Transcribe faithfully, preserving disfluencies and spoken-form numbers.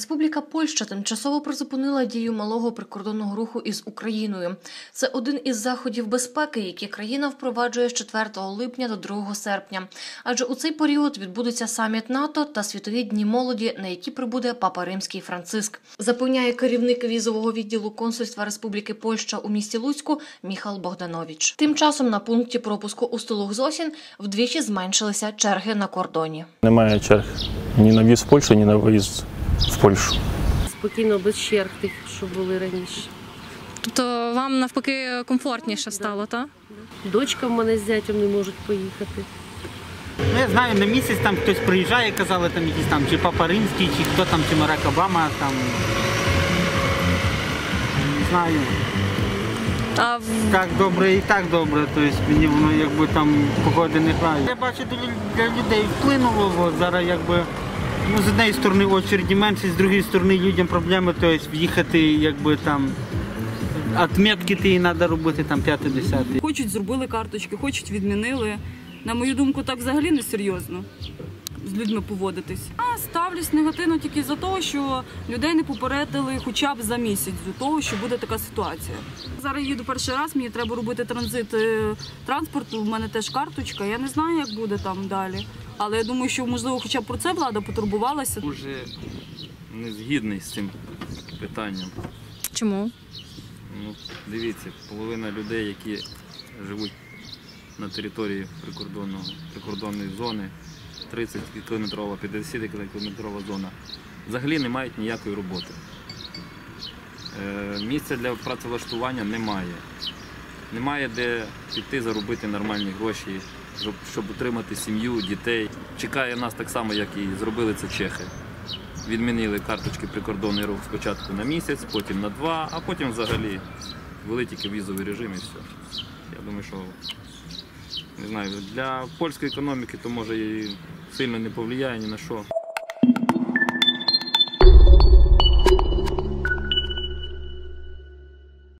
Республіка Польща тимчасово призупинила дію малого прикордонного руху із Україною. Це один із заходів безпеки, які країна впроваджує з четвертого липня до другого серпня. Адже у цей період відбудеться саміт НАТО та Світові дні молоді, на які прибуде Папа Римський Франциск. Запевняє керівник візового відділу консульства Республіки Польща у місті Луцьку Міхал Богданович. Тим часом на пункті пропуску у Столух-Зосін вдвічі зменшилися черги на кордоні. Немає черг ні на в'їзд в Польщу, ні на виїзд в Польщу. Спокійно, без черг тих, що були раніше. Тобто вам навпаки комфортніше стало, так? Дочка в мене з зятем не можуть поїхати. Ну, я знаю, на місяць там хтось приїжджає, казали, там якісь там, чи Папа Римський, чи хто там, чи Барак Обама, там, не знаю. А в... Так добре і так добре, тобто мені воно якби там погоди не грає. Я бачу, для людей вплинуло, бо зараз якби, ну, з однієї сторони очереді менше, з другої сторони людям проблеми, тобто в'їхати якби там, отметки ти треба робити там п'яте-десяте. Хочуть зробили карточки, хочуть відмінили. На мою думку, так взагалі не серйозно з людьми поводитись. А ставлюсь негативно тільки за те, що людей не попередили хоча б за місяць до того, що буде така ситуація. Зараз їду перший раз, мені треба робити транзит транспорту, у мене теж карточка, я не знаю, як буде там далі. Але я думаю, що, можливо, хоча б про це влада потурбувалася. Дуже не згідний з цим питанням. Чому? Ну, дивіться, половина людей, які живуть на території прикордонної зони, тридцять кілометрова, п'ятдесят кілометрова зона, взагалі не мають ніякої роботи. Е, місця для працевлаштування немає. Немає де піти заробити нормальні гроші, щоб, щоб утримати сім'ю, дітей. Чекає нас так само, як і зробили це чехи. Відмінили карточки прикордонний рух спочатку на місяць, потім на два, а потім взагалі ввели тільки візовий режим і все. Я думаю, що не знаю, для польської економіки то може і сильно не повлияє ні на що.